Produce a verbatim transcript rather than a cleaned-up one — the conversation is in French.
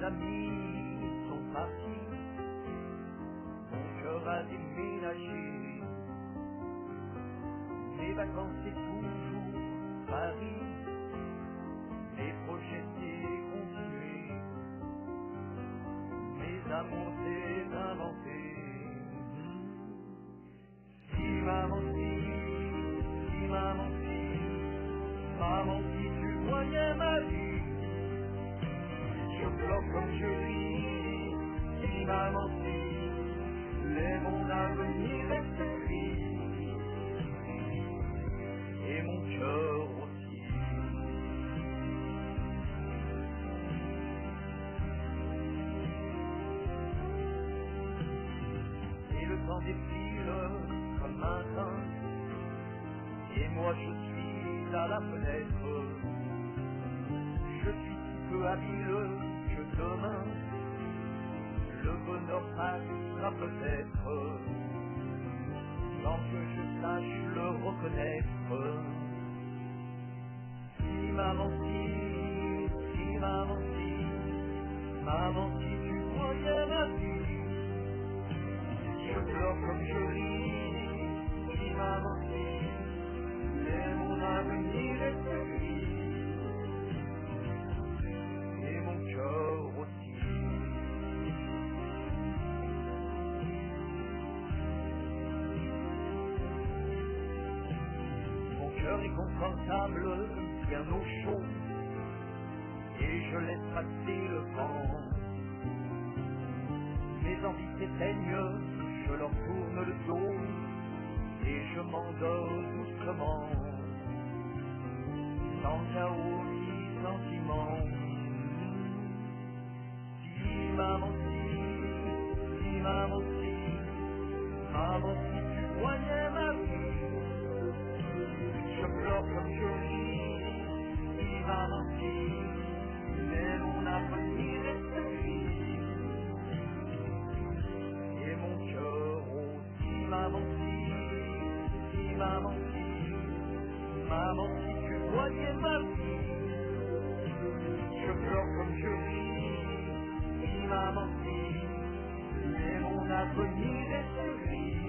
amis sont partis, mon cœur a déménagé. Mes vacances c'est toujours Paris, mes projets c'est continuer, mes amours c'est inventer. Si maman si, si maman si, maman si tu voyais ma vie, je pleure comme je ris. Si maman si, mais mon avenir est gris, et mon cœur aussi. Et le temps défile comme un train, et moi je suis à la fenêtre. Je suis si peu habile que demain le bonheur passera peut-être, sans que je sache le reconnaître. Si maman si, si maman si, maman si tu voyais ma vie, je pleure comme je ris. Si maman si, mais mon avenir est gris, et mon cœur aussi. Mon cœur est confortable, bien au chaud, et je laisse passer le vent. Mes envies s'éteignent, je leur tourne le dos, et je m'endors doucement, sans chaos ni sentiment. Si maman si, si maman si, maman si tu voyais ma vie, je pleure comme je ris. Si maman si, mais mon avenir est gris, et mon cœur aussi. Maman si, si maman si, maman si tu voyais ma vie, je pleure comme je ris. Si maman si, mais mon avenir est gris,